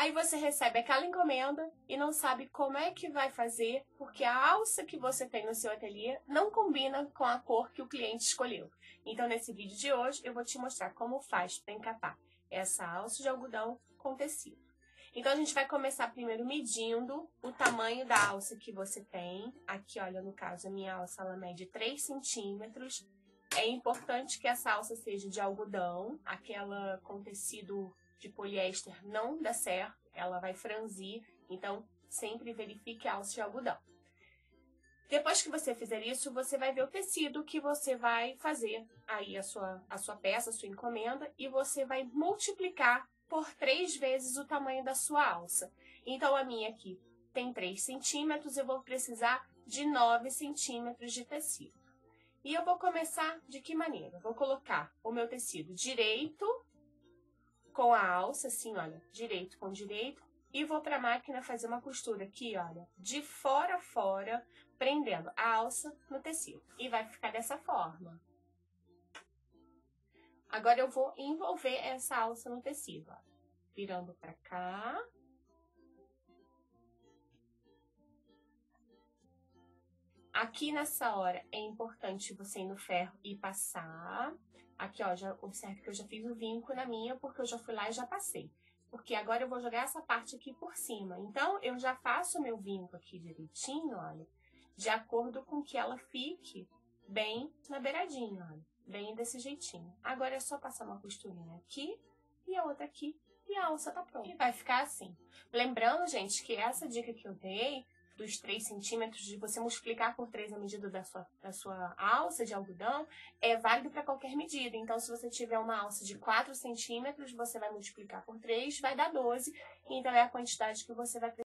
Aí você recebe aquela encomenda e não sabe como é que vai fazer, porque a alça que você tem no seu ateliê não combina com a cor que o cliente escolheu. Então, nesse vídeo de hoje, eu vou te mostrar como faz para encapar essa alça de algodão com tecido. Então, a gente vai começar primeiro medindo o tamanho da alça que você tem. Aqui, olha, no caso, a minha alça, ela mede 3 centímetros. É importante que essa alça seja de algodão, aquela com tecido de poliéster não dá certo, ela vai franzir, então sempre verifique a alça de algodão. Depois que você fizer isso, você vai ver o tecido que você vai fazer aí a sua peça, a sua encomenda, e você vai multiplicar por 3 vezes o tamanho da sua alça. Então a minha aqui tem 3 centímetros, eu vou precisar de 9 centímetros de tecido. E eu vou começar de que maneira? Eu vou colocar o meu tecido direito com a alça, assim, olha, direito com direito, e vou para a máquina fazer uma costura aqui, olha, de fora a fora, prendendo a alça no tecido. E vai ficar dessa forma. Agora eu vou envolver essa alça no tecido, ó, virando para cá. Aqui nessa hora é importante você ir no ferro e passar. Aqui, ó, já observe que eu já fiz o vinco na minha, porque eu já fui lá e já passei. Porque agora eu vou jogar essa parte aqui por cima. Então, eu já faço o meu vinco aqui direitinho, olha, de acordo com que ela fique bem na beiradinha, olha, bem desse jeitinho. Agora é só passar uma costurinha aqui e a outra aqui e a alça tá pronta. E vai ficar assim. Lembrando, gente, que essa dica que eu dei dos 3 centímetros, de você multiplicar por 3 a medida da sua alça de algodão, é válido para qualquer medida. Então, se você tiver uma alça de 4 centímetros, você vai multiplicar por 3, vai dar 12. Então, é a quantidade que você vai precisar.